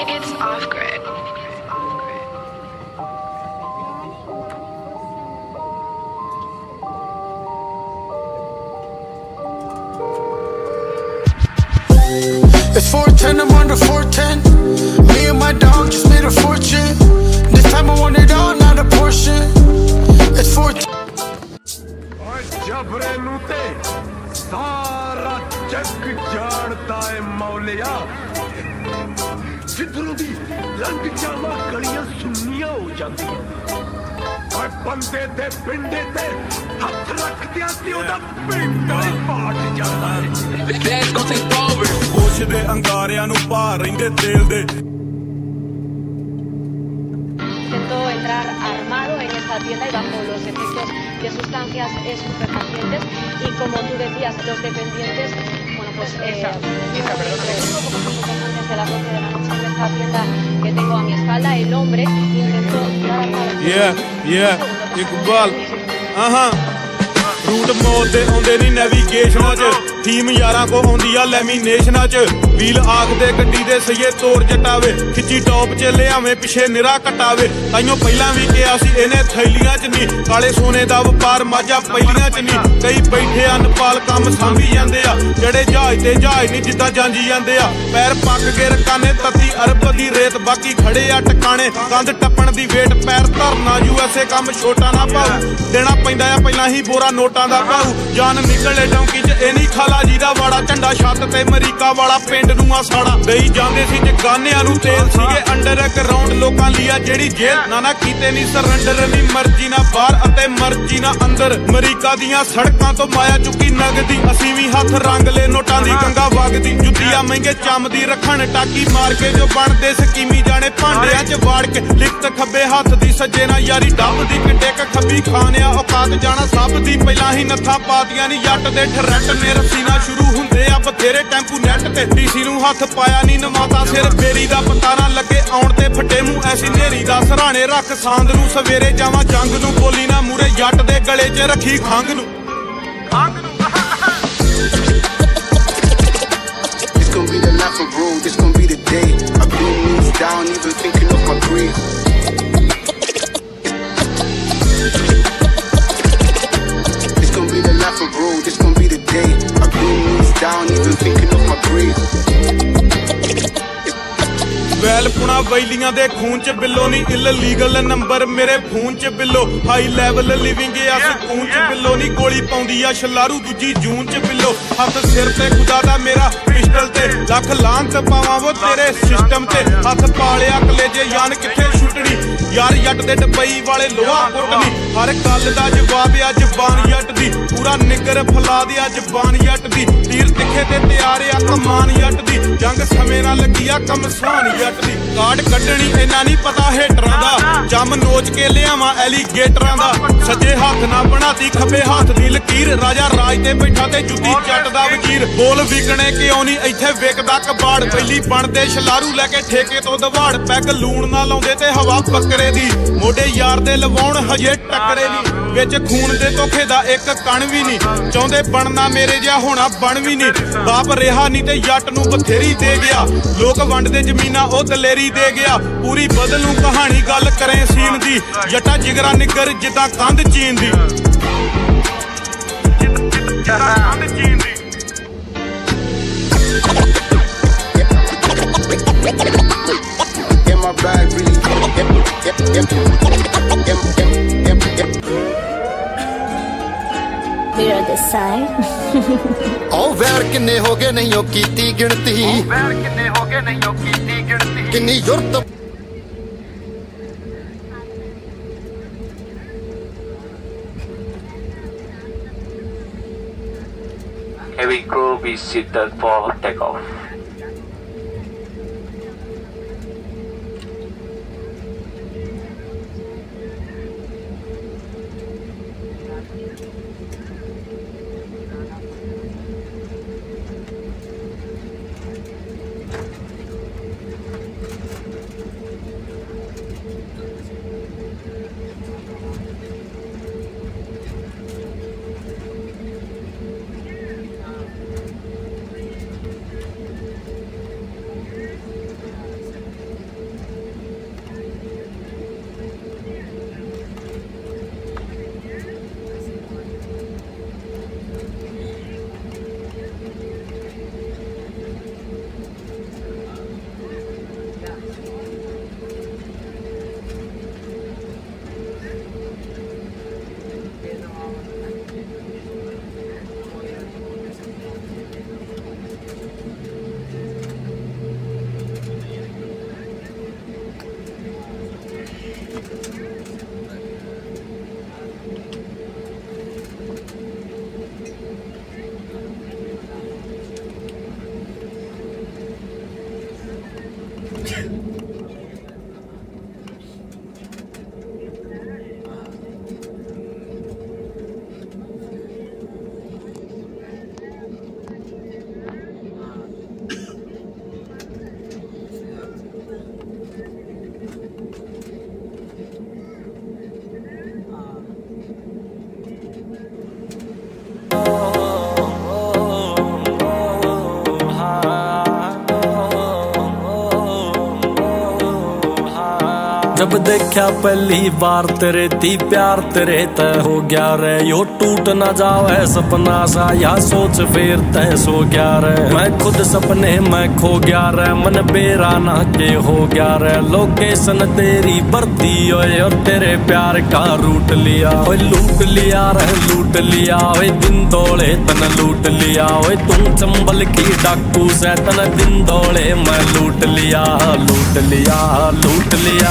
It's off grid. It's 410, I'm on the 410. Me and my dog just made a fortune. This time I want it all, not a portion. It's 410. सारा जग जानता है मौलिया जिधरों दी रंग जामा गलियां सुन्नियां हो जाती और बंदे ते पिंडे ते हाथ रखदियां सी ओदा पिंड ही पाट जाता है कुछ दे अंगारियां नु भार रहिंदे तेल दे intentó entrar armado en esta tienda y bajo los efectos de sustancias estupefacientes y como tú decías, los dependientes, bueno pues desde las 12 de la noche en esta tienda que tengo a mi espalda, el hombre intentó Iqbal रूट मोड दे आउंदे नी नेविगेशनां च थीम यारां को आउंदी आ लैमीनेशनां च व्हील आखदे गड्डी दे सही तोड़ जटावे खिच्ची टॉप च ले आवे पिछे निरा कटावे ताइयों पहिलां भी किहा सी इहने थैलियां च नी काले सोने दा वपार माजा पहिलियां च नी कई बैठे अनपाल काम सांभी जांदे आ जड़े जहाज ते जहाज नी जिद्दां जांजी जांदे आ पैर पक के रकाने तत्ती अरब दी रेत बाकी खड़े आ टकाने कंध टप्पण दी वेट पैर धरना यूएसए काम छोटा ना पाऊ देना पैंदा आ पहिलां ही बोरा नोटां दा पाऊ जान निकले डौंकी च ए नहीं खाला जी दा वाड़ा झंडा छत ते अमरीका वाला पिंड नूं आ साड़ा दई जांदे सी जगानियां नूं तेल सीगे अंडर ग्राउंड लोकां लिया जेड़ी जेल ना कीते नहीं सरैंडर नहीं मर्जी ना बाहर अते मर्जी ना अंदर अमरीका दियां सड़कां तो माया चुकी नगदी असीं भी हथ रंग ले नोटां दी गंगा वगदी जुत्तियां महंगे चमदी रखण टाकी मार के जो बनदे स्कीमी जाने भांडियां च वाड़ के लिखत खब्बे हथ दी सज्जे ना यारी डबदी किड्डे क खब्बी खानिया औकात जाना सब दी पहिलां ही नत्था पादियां नी जट दे ठरट ने रस्सी ना शुरू हुंदे आ बथेरे टैंपू नैट ते डीसी नूं हथ पाया नी नमाता सिर बेरी दा पता ना लगे आउण ते फटे मूंह ऐसी नेरी दा सराणे रख सांद नूं सवेरे जावां जंग नूं बोली ना मूरे जट दे गले च रखी खंग नूं This gon' be the life of road, this gon' be the day. I've been knees down, even thinking of my grave. This gon' be the life of road, this gon' be the day. I've been knees down, even thinking of my grave. वैल पुणा वैलियां दे खून च below नी illegal number मेरे phone च below high level living आ सकून च बिलो नी गोली पाउंदी आ छलारू दूजी जून च बिलो हथ सिर ते खुदा दा मेरा पिस्टल ते लख लांत पावां वो तेरे सिस्टम ते हथ पालिया कलेजे यान किथे छुटनी यार जट दे डबई वाले लोहा कुटनी हर गल दा जवाब आ जबान जट दी पूरा निगर फला दिया जबान जट दी तीर तिखे ते तैयार आ कमान जट दी जंग समय ना लगी आ कमसान जट दी कार्ड कड्डनी इन्ना नहीं पता हेटरां दा जम नोच के लियावां एलीगेटरां दा सज्जे हाथ ना बनाती खब्बे हाथ दी लकीर राजा राज ते बैठा ते जुत्ती जट दा वजीर बोल विकणे क्यों नहीं इत्थे विकदा कबाड़ पहली बनदे छलारू लैके ठेके तो दवाड़ पैग लूण ना लाउंदे ते हवा बकरे दी मोढे यार दे लवाउण हजे टकरे नी विच खून दे धोखे दा एक कण भी नहीं चाहुंदे बनना मेरे जिहा होना बन भी नहीं बाप रेहा नहीं ते जट नूं बथेरी दे गया लोक वंडदे जमीनां ओ दलेरी दे गया पूरी बदलू कहानी गल करें सीन दी जटा जिगरा निगर जिद्दां कंध चीन दी My bag really We're on the side. Oh, where किन्ने हो गए नहीं हो कीती गिनती किन्नी जुर्त Heavy crew be seated for takeoff. देखा पहली बार तेरे ती प्यार तेरे तय हो गया रे, यो टूट ना जावे सपना सा या सोच फिर तय सो गया रे। मैं खुद सपने में खो गया रे, मन बेरा ना के हो गया रे। लोकेशन तेरी बढ़ती ओए और तेरे प्यार का रूट लिया ओए, लूट लिया रे लूट लिया ओए, दिन दौड़े तन लूट लिया ओए। तुम चंबल की डाकू से तन दिन दौड़े मैं लूट लिया लूट लिया लूट लिया।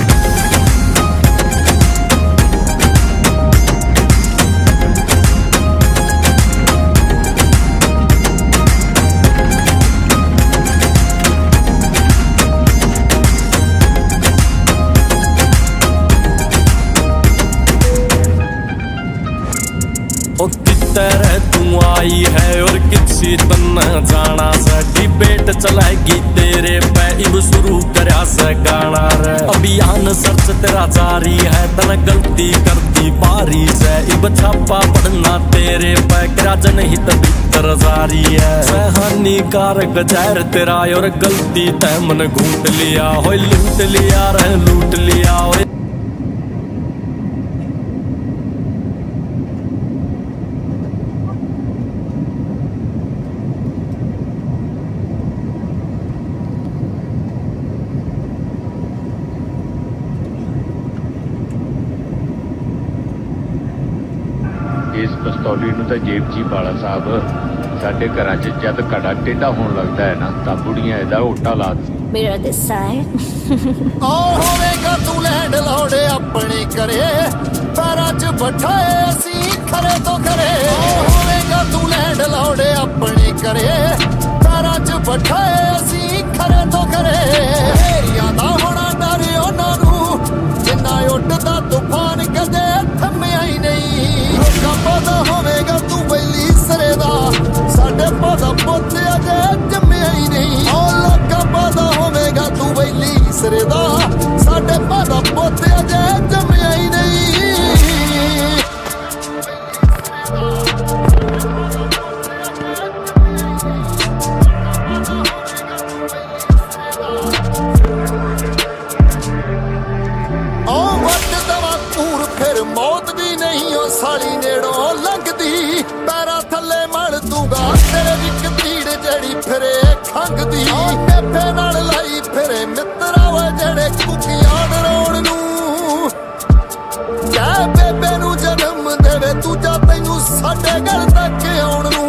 तरह तू आई है और किसी तन जाना सा, डिबेट चलाएगी तेरे पे इब शुरू करया से गाना रे। अभियान सर्च तेरा जारी है तन गलती करती बारी से, इब छापा पड़ना तेरे पे करा जनहित भीतर जारी है। हानिकारक जहर तेरा और गलती तय मन घूट लिया हो, लूट लिया रे लूट लिया हो। इस पिस्तौली नूं तां जेब ची पाला साहब, साडे घरां च जद घड़ा टेढ़ा होण लगदा है ना तां बुढ़ियां इहदा ओटा ला दिंदियां। मेरा दिसा है ओ होवेगा तू लैंड लौड़े अपने करे, पैरां च बैठाए असी खरे तो खरे। ओ होवेगा तू लैंड लौड़े अपने करे, पैरां च बैठाए असी खरे तो खरे। हेरियां दा होना डर उन्हां नूं, जिन्ना उड्डदा तूफान कदे थम्मिया ही नहीं। लोकां पता होवेगा तू बैली सरे दा, साडे पता पुੱਤ अजे जम्मिया ही नहीं। ओ लोकां पता होवेगा तू बैली सरे दा, साडे पता पुੱਤ अजे जम्मिया ही नहीं। फिर मौत भी नहीं हो साली नेड़ों लंघदी, पैरां थले मल दूंगा तेरे विच तीड़ जड़ी फिरे खंघदी। टेफे नाल लाई फिरे मित्रा वे जेड़े कुकियां डराउण नूं, कै बेबे नूं जन्म देवे दूजा तैनूं साडे घर तक आउण नूं।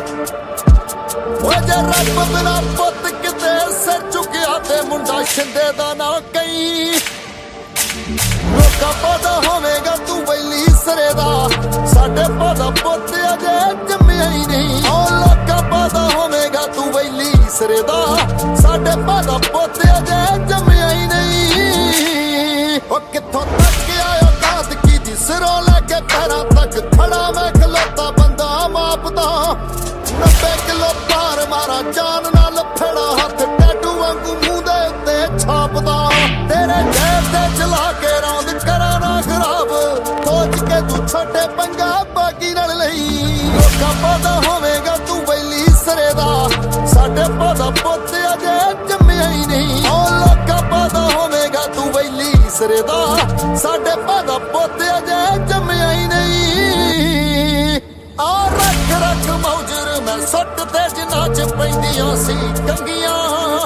ओए जे रब बिना पुੱਤ किते सिर चुकिया ते मुंडा छिंदे दा ना कई। लोकां पता होवेगा तू बैली सरे दा, साडे पता पुੱਤ अजे जम्मिया ही नहीं। ओ लोकां पता होवेगा तू बैली सरे दा, साडे पता पुੱਤ अजे जम्मिया ही नहीं। ओ कित्थों तक आयो दाद की दी सिरों लैके पैरां तक खड़ा मैं खलोता बंदा मापदा। 90 किलो पार मारा जान नाल फेड़ा, हथ टैटू वांगू मूंह दे उत्ते छापदा। तेरे जेब ते चला के रौंद करा ना खराब, सोच के तू छोटे पंगा बाकी नाल लई। लोकां पता होवेगा तू बैली सरे दा, साडे पता पुੱਤ अजे जम्मिया ही नहीं। ओ लोकां पता होवेगा तू बैली सरे दा, साडे पता पुੱਤ अजे जम्मिया ही नहीं। आ रख रख मौजर मैं सुट ते जिन्ना च पैंदियां सी कंगियां,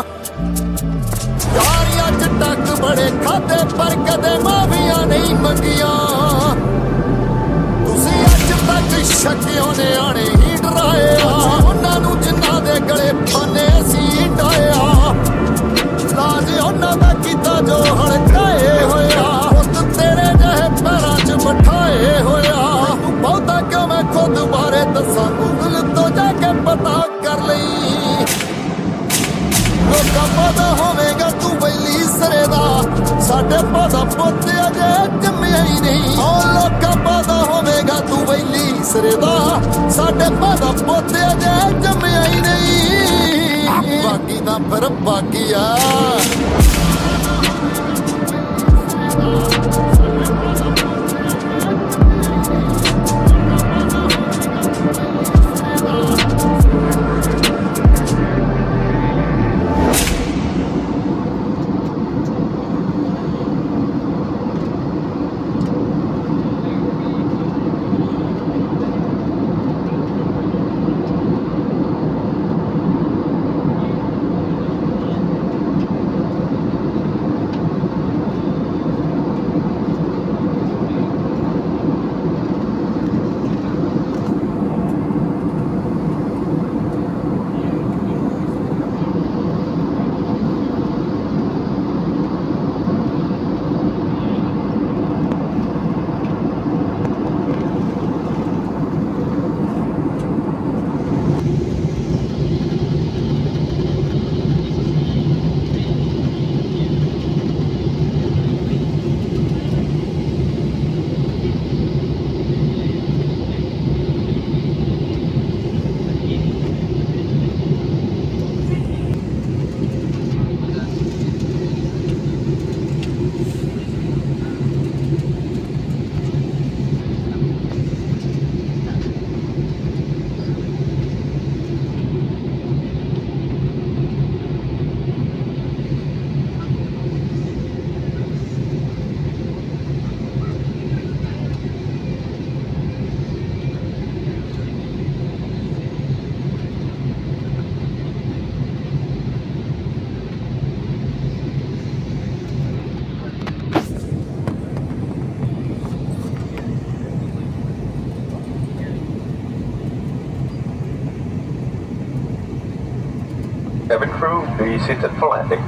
यारियां च टक बड़े खाते पर कदे माफिया नहीं मंगिया। तुसी अज तक शकियों ने आने ही डराया, उन्हां नूं जिन्ना दे गले फाने असी डाया। लाज उन्हां दा कीता जो हड़काए होया, पुੱਤ तेरे जहे पैरां च बिठाए होया। तू बहुता क्यों मैं खुद बारे दसा, गूगल तो जाके पता कर लई। लोकां पता होवेगा तू बैली सरे दा, साडे पता पुੱਤ अजे जम्मिया ही नहीं। ओ लोकां पता होवेगा तू बैली सरे दा, साडे पता पुੱਤ अजे जम्मिया ही नहीं। बाकी दा फिर बाकी आ। Cabin crew, be seated for landing.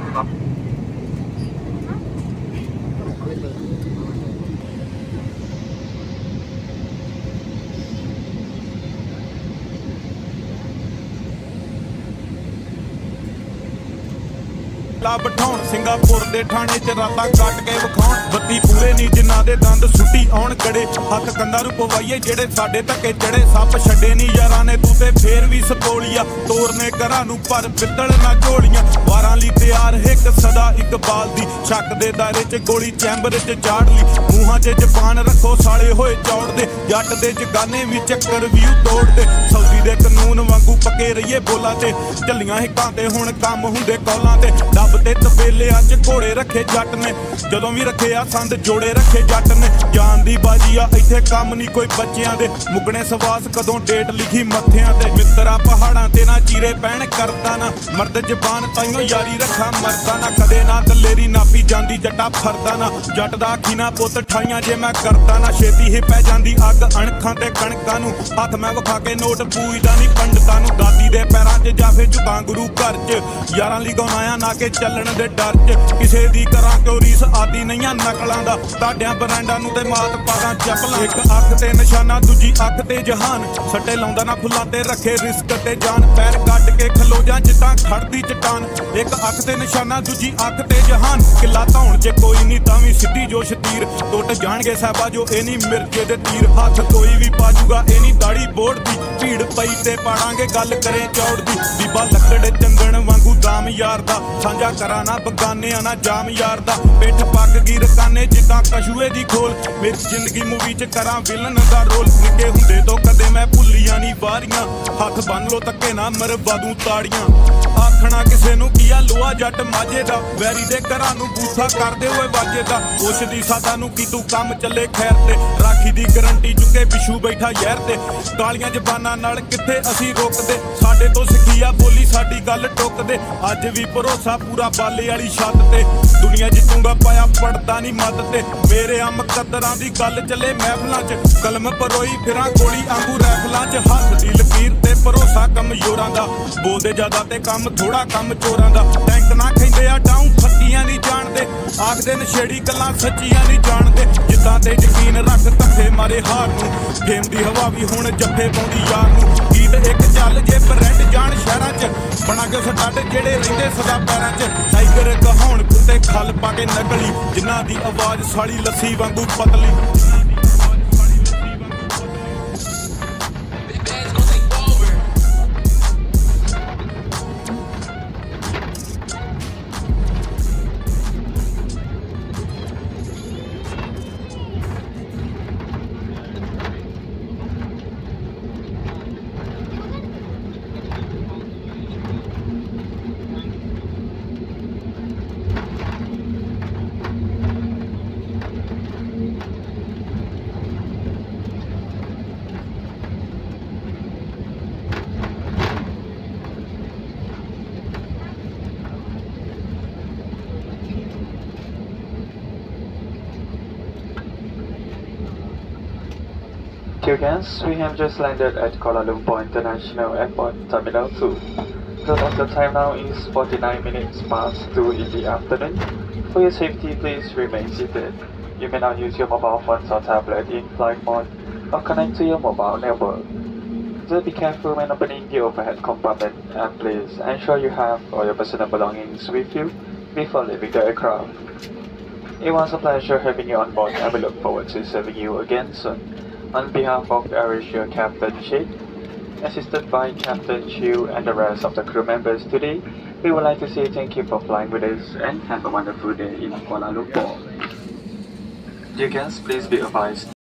ਲਾ ਬਿਠਾਉਣ ਸਿੰਗਾਪੁਰ ਦੇ ਥਾਣੇ 'ਚ ਰਾਤਾਂ ਕੱਟ ਕੇ ਵਿਖਾਉਣ ਬੱਤੀ ਪੂਰੇ ਨਹੀਂ ਜਿਨ੍ਹਾਂ ਦੇ ਦੰਦ ਸੁੱਟੀ ਆਉਣ ਕੜੇ ਹੱਥ ਕੰਨਾਂ ਨੂੰ ਪਵਾਈਏ ਜਿਹੜੇ ਸਾਡੇ ਧੱਕੇ ਚੜੇ ਸੱਪ ਛੱਡੇ ਨਹੀਂ ਯਾਰਾਂ ਨੇ ਤੂੰ ਤੇ ਫੇਰ ਵੀ ਸਪੋਲੀਆ ਤੋਰਨੇ ਘਰਾਂ ਨੂੰ ਪਰ ਪਿੱਤਲ ਨਾ ਝੋਲੀਆਂ ਵਾਰਾਂ ਲਈ ਤਿਆਰ ਇੱਕ ਸਦਾ ਇਕਬਾਲ ਦੀ ਛੱਕ ਦੇ ਦਾਇਰੇ 'ਚ ਗੋਲੀ ਚੈਂਬਰ 'ਚ ਚਾੜ ਲਈ ਮੂੰਹਾਂ 'ਚ ਜ਼ਬਾਨ ਰੱਖੋ ਸਾਲੇ ਹੋਏ ਚੌੜਦੇ ਜੱਟ ਦੇ ਜਗਾਨੇ ਵੀ ਚੱਕਰ ਵੀ ਤੋੜਦੇ ਸੌਦੀ ਦੇ ਕਾਨੂੰਨ ਵਾਂਗੂ ਪੱਕੇ ਰਹੀਏ ਬੋਲਾਂ ਤੇ ਝੱਲੀਆਂ ਹਿੱਕਾਂ ਤੇ ਹੁਣ ਕੰਮ ਹੁੰਦੇ ਕੌਲਾਂ ਤੇ ਤੇ ਤਬੇਲਿਆਂ 'ਚ ਘੋੜੇ ਰੱਖੇ ਜੱਟ ਨੇ ਜਦੋਂ ਵੀ ਰੱਖੇ ਆ ਸੰਦ ਜੋੜੇ ਰੱਖੇ ਜੱਟ ਨੇ ਜਾਨ ਦੀ ਬਾਜੀ ਆ ਇੱਥੇ ਕੰਮ ਨਹੀਂ ਕੋਈ ਬੱਚਿਆਂ ਦੇ ਮੁੱਕਣੇ ਸਵਾਸ ਕਦੋਂ ਡੇਟ ਲਿਖੀ ਮੱਥਿਆਂ ਤੇ ਮਿੱਤਰਾ ਪਹਾੜਾਂ ਤੇ ਨਾ ਚੀਰੇ ਪੈਣ ਕਰਦਾ ਨਾ ਮਰਦ ਜ਼ਬਾਨ ਤਾਈਓ ਯਾਰੀ ਰੱਖਾ ਮਰਦਾ ਨਾ ਕਦੇ ਨਾ ਦਲੇਰੀ ਨਾਪੀ ਜਾਂਦੀ ਜੱਟਾ ਫਰਦਾ ਨਾ ਜੱਟ ਦਾ ਆਖੀ ਨਾ ਪੁੱਤ ਠਾਈਆਂ ਜੇ ਮੈਂ ਕਰਦਾ ਨਾ ਛੇਤੀ ਹੀ ਪੈ ਜਾਂਦੀ ਅੱਗ ਅਣਖਾਂ ਤੇ ਕਣਕਾਂ ਨੂੰ ਹੱਥ ਮੈਂ ਵਿਖਾ ਕੇ ਨੋਟ ਪੂਜਦਾ ਨਹੀਂ ਪੰਡਤਾਂ ਨੂੰ ਦਾਦੀ ਦੇ ਪੈਰਾਂ 'ਚ ਜਾਫੇ ਝੁਕਾਂ ਗੁਰੂ ਘਰ 'ਚ ਯਾਰਾਂ ਲਈ ਗਾਉਣਾ ਨਾ ਕਿ ਚੱਲਣ ਦੇ ਡਰ 'ਚ ਕਿਸੇ ਦੀ ਕਰਾਂ ਕਿਉਂ ਰੀਸ ਆਦੀ ਨਹੀਂਆਂ ਨਕਲਾਂ ਦਾ ਤੁਹਾਡਿਆਂ ਬਰਾਂਡਾਂ ਨੂੰ ਤੇ ਮਾਤ ਪਾਦਾਂ ਚੱਪਲਾਂ ਇੱਕ ਅੱਖ ਤੇ ਨਿਸ਼ਾਨਾ ਦੂਜੀ ਅੱਖ ਤੇ ਜਹਾਨ ਸੱਟੇ ਲਾਉਂਦਾ ਨਾ ਫੁੱਲਾਂ ਤੇ ਰੱਖੇ ਰਿਸਕ ਤੇ ਜਾਨ ਪੈਰ ਕੱਢ ਕੇ ਖਲੋ ਜਾਂ ਜਿੱਦਾਂ ਖੜਦੀ ਚਟਾਨ ਇੱਕ ਅੱਖ ਤੇ ਨਿਸ਼ਾਨਾ ਦੂਜੀ ਅੱਖ ਤੇ ਜਹਾਨ ਕਿੱਲਾ ਧੌਣ 'ਚ ਕੋਈ ਨਹੀਂ ਤਾਂ ਵੀ ਸਿੱਧੀ ਜੋਸ਼ ਤੀਰ ਟੁੱਟ ਜਾਣਗੇ ਸਾਹਿਬਾ ਜੋ ਇਹ ਨਹੀਂ ਮਿਰਜੇ ਦੇ ਤੀਰ ਹੱਥ ਕੋਈ ਵੀ ਪਾਜੂਗਾ ਇਹ ਨਹੀਂ ਦਾੜੀ ਬੋੜਦੀ ਭੀੜ ਪਈ ਤੇ ਪਾੜਾਂਗੇ ਗੱਲ ਕਰੇ ਚੌੜ ਦੀ ਬੀਬਾ ਲੱਕੜ ਚੰਗਣ ਵਾਂਗੂ ਦਾਮ ਯਾਰ ਦਾ ਸਾਂਝਾ ਕਰਾਂ ਨਾ ਬਗਾਨਿਆਂ ਨਾ ਜਾਮ ਯਾਰ ਦਾ ਪਿੱਠ ਪੱਗ ਗਈ ਰਕਾਨੇ ਜਿੱਦਾਂ ਕਸ਼ੂਏ ਦੀ ਖੋਲ ਮੇਰੀ ਜ਼ਿੰਦਗੀ ਮੂਵੀ 'ਚ ਕਰਾਂ ਵਿਲਨ ਦਾ ਰੋਲ ਨਿੱਕੇ ਹੁੰਦੇ ਤੋਂ ਕਦੇ ਮੈਂ ਭੁੱਲੀਆਂ ਨਹੀਂ ਵਾਰੀਆਂ ਹੱਥ ਬੰਨ ਲੋ ਧੱਕੇ ਨਾ ਮਰਵਾ ਦੂੰ ਤਾੜੀਆਂ ਆਖਣਾ ਕਿਸੇ ਨੂੰ ਕੀ ਆ ਲੋਹਾ ਜੱਟ ਮਾਝੇ ਦਾ ਵੈਰੀ ਦੇ ਘਰਾਂ ਨੂੰ ਬੂਥਾ ਕਰਦੇ ਹੋਏ ਵਾਜੇ ਦਾ ਉਸ ਦੀ ਸਾਡਾ ਨੂੰ ਕੀ ਤੂੰ ਕੰਮ ਚੱਲੇ ਖੈਰ ਤੇ ਰਾਖੀ ਦੀ ਗਰੰਟੀ ਚੁੱਕੇ ਵਿਸ਼ੂ ਬੈਠਾ ਯਾਰ ਤੇ ਕਾਲੀਆਂ ਜ਼ਬਾਨਾਂ ਨਾਲ ਕਿੱਥੇ ਅਸੀਂ ਰੋਕਦੇ ਸਾਡੇ ਤੋਂ ਸਿੱਖੀ ਆ ਬੋਲੀ ਸਾਡੀ ਗੱਲ ਟੁੱਕਦੇ ਅੱਜ ਵੀ ਭਰੋਸਾ ਪੂਰਾ ਬਾਲੇ ਵਾਲੀ ਛੱਤ ਤੇ ਦੁਨੀਆ ਜਿੱਤੂਗਾ ਪਾਇਆ ਪੜਦਾ ਨਹੀਂ ਮੱਤ ਤੇ ਮੇਰੇ ਆ ਮੁਕੱਦਰਾਂ ਦੀ ਗੱਲ ਚੱਲੇ ਮਹਿਫਲਾਂ 'ਚ ਕਲਮ ਪਰੋਈ ਫਿਰਾਂ ਗੋਲੀ ਆਂਗੂ ਰੈਫਲਾਂ 'ਚ ਹੱਥ ਦੀ ਲਕੀਰ ਤੇ ਭਰੋਸਾ ਕਮਜ਼ੋਰਾਂ ਦਾ ਬੋਲਦੇ ਜ਼ਿਆਦਾ ਤੇ ਕੰਮ ਥੋੜਾ ਕੰਮ ਚੋਰਾਂ ਦਾ ਟੈਂਕ ਨਾ ਖੈਂਦੇ ਆ ਡਾਊਂ ਫੱਟੀਆਂ ਨਹੀਂ ਜਾਣਦੇ ਆਖਦੇ ਨਸ਼ੇੜੀ ਗੱਲਾਂ ਸੱਚੀਆਂ ਨਹੀਂ ਜਾਣਦੇ ਜਿੱਦਾਂ ਤੇ ਯਕੀਨ ਰੱਖ ਧੱਕੇ ਮਾਰੇ ਹਾਰ ਨੂੰ ਫੇਮ ਦੀ ਹਵਾ ਵੀ ਹੁਣ ਜੱਫੇ ਪਾਉਂਦੀ ਯਾਰ ਨੂੰ ਗੀਤ ਇੱਕ ਚੱਲ ਜੇ ਬਰੈਂਡ ਜਾਣ ਸ਼ਹਿਰਾਂ 'ਚ ਬਣਾ ਕੇ ਸਟੱਡ ਜਿਹੜੇ ਰਹਿੰਦੇ ਸਦਾ ਪੈਰਾਂ 'ਚ ਟਾਈਗਰ ਕਹਾਉਣ ਕੁੱਤੇ ਖਲ ਪਾ ਕੇ ਨਕਲੀ ਜਿਨ੍ਹਾਂ ਦੀ ਆਵਾਜ਼ ਸਾਲੀ ਲੱਸੀ ਵਾਂਗੂ ਪਤਲੀ Dear guests, we have just landed at Kuala Lumpur International Airport Terminal 2. The local time now is 49 minutes past 2 in the afternoon. For your safety, please remain seated. You may not use your mobile phones or tablet in flight mode or connect to your mobile network. Do be careful when opening the overhead compartment and please ensure you have all your personal belongings with you before leaving the aircraft. It was a pleasure having you on board and we look forward to serving you again soon. On behalf of AirAsia Captain Sheikh, assisted by Captain Chiu and the rest of the crew members today, we would like to say thank you for flying with us and have a wonderful day in Kuala Lumpur. Dear guests, please be advised